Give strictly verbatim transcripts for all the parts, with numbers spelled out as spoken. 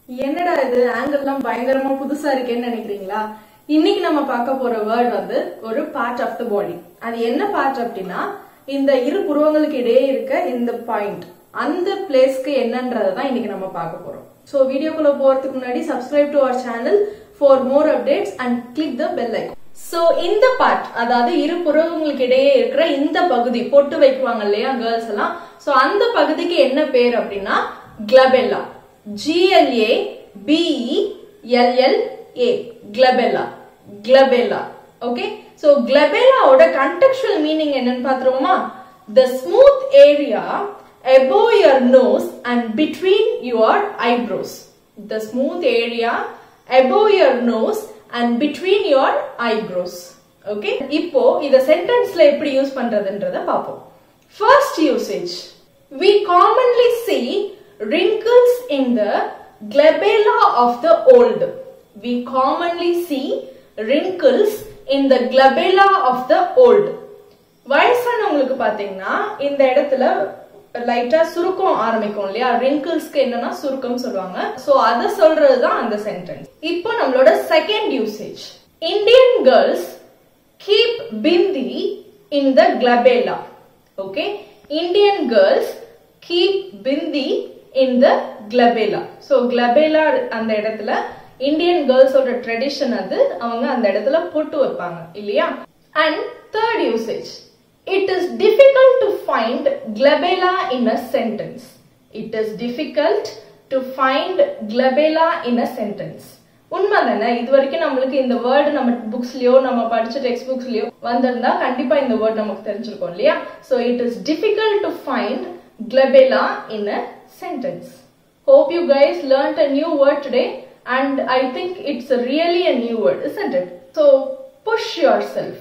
என்னடா இது ஆங்கிள்லாம் பயங்கரமா புதுசா இருக்கேன்னு நினைக்கிறீங்களா? இன்னைக்கு நம்ம பார்க்க போற வேர்ட் வந்து ஒரு பார்ட் ஆஃப் த பாடி. அது என்ன பார்ட் அப்படின்னா, இந்த இரு புருவங்களுக்கு இடையே இருக்க இந்த பாயிண்ட், அந்த பிளேஸ்க்கு என்னன்றதை தான் இன்னைக்கு நம்ம பார்க்க போறோம். சோ வீடியோக்குள்ள போறதுக்கு முன்னாடி subscribe to our channel for more updates and click the bell icon. So இந்த பார்ட், அதாவது இரு புருவங்களுக்கு இடையே இருக்கிற இந்த பகுதி, பொட்டு வைக்குவாங்க இல்லையா கேர்ள்ஸ் எல்லாம், சோ அந்த பகுதிக்கு என்ன பேர் அப்படின்னா glabella. G L A B E L L A, glabella. glabella. Okay, so glabella oda contextual meaning என்னன்னு பாத்துருவோமா? The smooth area above your nose and between your eyebrows. The smooth area above your nose and between your eyebrows. Okay, இப்போ இத சென்டென்ஸ்ல எப்படி use பண்றதுன்றத பாப்போம். First usage. We commonly see wrinkles in the glabella of the old. We commonly see wrinkles in the glabella of the old. வயசானவங்களுக்கு பாத்தீங்கன்னா இந்த இடத்துல லைட்டா சுருக்கம் ஆரம்பிக்கும் இல்லையா? wrinkles-க்கு என்னன்னா சுருக்கம் சொல்லுவாங்க. சோ அத சொல்றதுதான் அந்த சென்டென்ஸ். இப்போ நம்மளோட second usage. Indian girls keep bindi in the glabella. Okay, Indian girls keep bindi in the glabella. So glabella அந்த இடத்துல இந்தியன் கேர்ள்ஸோட ட்ரெடிஷன், அது அவங்க அந்த இடத்துல பொட்டு வைப்பாங்க இல்லையா? And third usage. It is difficult to find glabella in a sentence. It is difficult to find glabella in a sentence. உண்மைதானே? இது வரைக்கும் நம்மளுக்கு இந்த வேர்டு நம்ம புக்ஸ்லயோ நம்ம படிச்ச டெக்ஸ்ட் புக்ஸ்லயோ வந்திருந்தா கண்டிப்பா இந்த வேர்ட் நமக்கு தெரிஞ்சிருக்கும் இல்லையா? So it is difficult to find glabella in a sentence. Hope you guys learnt a new word today, and I think it's a really a new word, isn't it? So push yourself.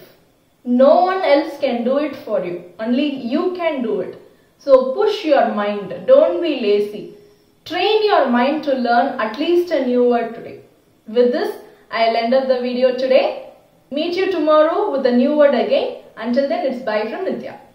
No one else can do it for you. Only you can do it. So push your mind. Don't be lazy. Train your mind to learn at least a new word today. With this, I'll end up the video today. Meet you tomorrow with a new word again. Until then, it's bye from Nitya.